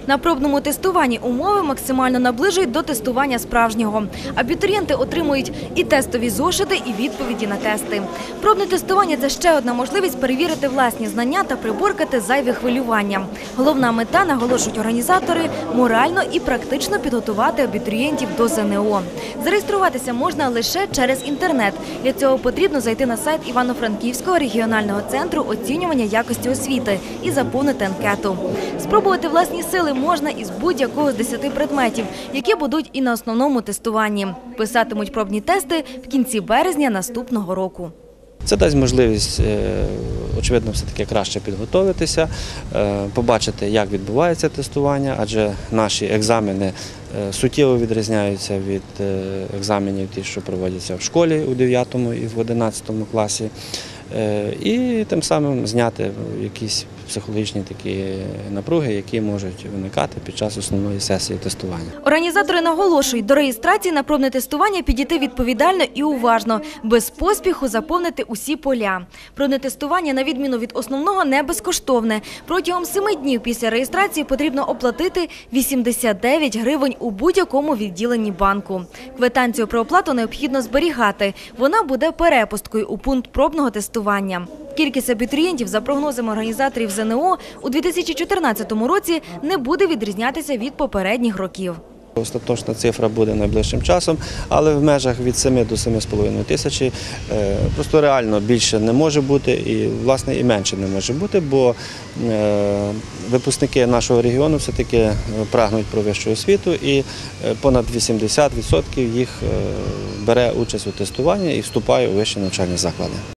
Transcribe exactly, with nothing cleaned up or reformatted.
На пробному тестуванні умови максимально наближують до тестування справжнього. Абітурієнти отримують і тестові зошити, і відповіді на тести. Пробне тестування – це ще одна можливість перевірити власні знання та приборкати зайве хвилювання. Головна мета, наголошують організатори, морально і практично підготувати абітурієнтів до ЗНО. Зареєструватися можна лише через інтернет. Для цього потрібно зайти на сайт Івано-Франківського регіонального центру оцінювання якості освіти і заповнити анкету. Спробувати власні сили можна із будь-якого з десяти предметів, які будуть і на основному тестуванні. Писатимуть пробні тести в кінці березня наступного року. Це дасть можливість, очевидно, все-таки краще підготуватися, побачити, як відбувається тестування, адже наші екзамени суттєво відрізняються від екзаменів, ті, що проводяться в школі у дев'ятому і в одинадцятому класі, і тим самим зняти якісь психологічні такі напруги, які можуть виникати під час основної сесії тестування. Організатори наголошують, до реєстрації на пробне тестування підійти відповідально і уважно, без поспіху заповнити усі поля. Пробне тестування, на відміну від основного, не безкоштовне. Протягом семи днів після реєстрації потрібно оплатити вісімдесят дев'ять гривень у будь-якому відділенні банку. Квитанцію про оплату необхідно зберігати. Вона буде перепусткою у пункт пробного тестування. Кількість абітурієнтів, за прогнозами організаторів ЗНО, у дві тисячі чотирнадцятому році не буде відрізнятися від попередніх років. Остаточна цифра буде найближчим часом, але в межах від семи до семи з половиною тисячі. Просто реально більше не може бути і, власне, і менше не може бути, бо випускники нашого регіону все-таки прагнуть про вищу освіту і понад вісімдесят відсотків їх бере участь у тестуванні і вступає у вищі навчальні заклади.